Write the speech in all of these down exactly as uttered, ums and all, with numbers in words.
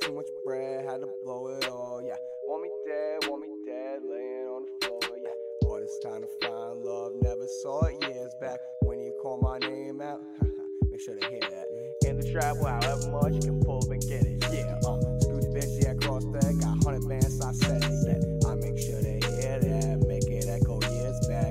too much bread, had to blow it all, yeah. Want me dead, want me dead, laying on the floor, yeah. All this time to find love, never saw it years back. When you call my name out, make sure they hear that. In the trap, well, however much you can pull up and get it, yeah. Uh, screw the bitch, yeah, cross that, got hundred bands, so I said it, yeah. I make sure they hear that, make it echo years back.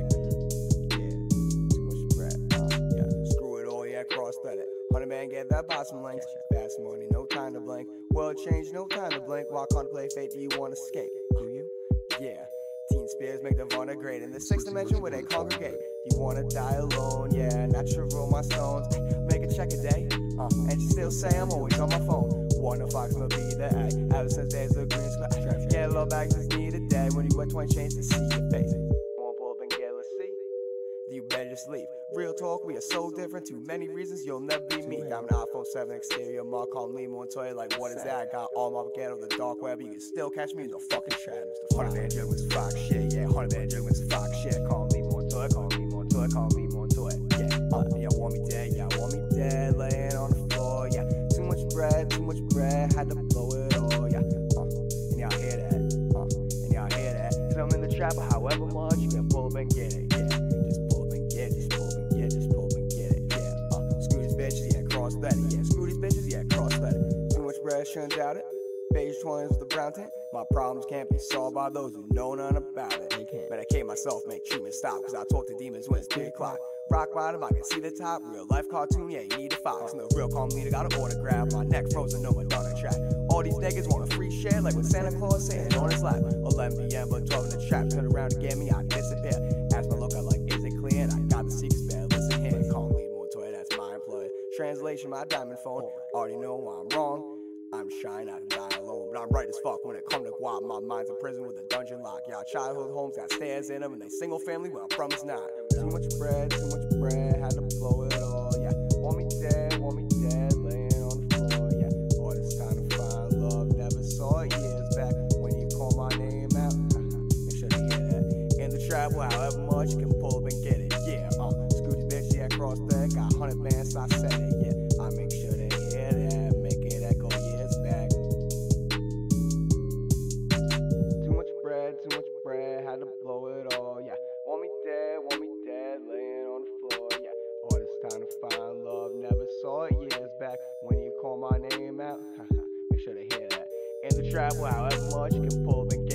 Yeah, too much bread, uh, yeah. Screw it all, yeah, cross that it. Hundred man, get that bottom links. Fast money, no time to blink. World change, no time to blink. While contemplate fate, do you want to escape? Do you? Yeah. Teen spears make the Vonna great in the sixth dimension where they congregate. You wanna die alone, yeah, natural my stones. Make a check a day, uh, and you still say I'm always on my phone. Wonder if I can be the A. Ever since days of green sky. Get a little back, just need a day. When you wear twenty chains to see your face. Wanna pull up and get, let's see. You better just leave. Real talk, we are so different. Too many reasons you'll never be me. Got an iPhone seven exterior, mark on me, Montoya. Like, what is that? Got all my ghetto, the dark web. You can still catch me in the fucking trap. Hundred man juggles, fox shit, yeah. Hundred man juggles, fox shit. Call me Montoya, call me Montoya, call me Montoya, yeah. Uh, yeah, want me dead, yeah, want me dead, laying on the floor, yeah. Too much bread, too much bread, had to blow it all, yeah. Uh, and y'all hear that, uh, and y'all hear that. Cause I'm in the trap, however much you can pull up and get it, yeah. Just pull up and get it, just pull up and get it, just pull up and get it, yeah. Uh, screw these bitches, yeah, cross that, yeah. Screw these bitches, yeah, cross that. Too much bread, shouldn't doubt it. Beige twenties with the brown tint. My problems can't be solved by those who know nothing about it. Medicate myself, make treatment stop, cause I talk to demons when it's three o'clock. Rock bottom, I can see the top. Real life cartoon, yeah, you need a fox. No real calm leader, got an autograph. My neck frozen, no Madonna track. All these niggas want a free share, like when Santa Claus saying on his lap. eleven p m, but twelve in the trap. Turn around and get me, I disappear. Ask my look, I like, is it clear? And I got the secrets bad, listen here. Call me Montoya, that's my employer. Translation, my diamond phone. Already know why I'm wrong. I'm shying, I can die alone, but I'm right as fuck when it come to guap. My mind's in prison with a dungeon lock. Y'all childhood homes got stairs in them, and they single family where I'm from is not. Too much bread, too much bread, had to blow it all, yeah. Want me dead, want me dead, laying on the floor, yeah. All this time to find love, never saw it years back. When you call my name out, make sure they hear that. In the trap, well, however much you can pull up and get it, yeah. Uh, screw these bitch, yeah, cross that, got hundred bands, so I said it, yeah. I make sure they hear that, make it echo years back. Too much bread, too much bread, had to blow it all, yeah. Want me dead, want me dead, laying on the floor, yeah. All this time to find love, never saw it years back. When you call my name out, make sure they hear that. In the trap, well, however much you can pull up and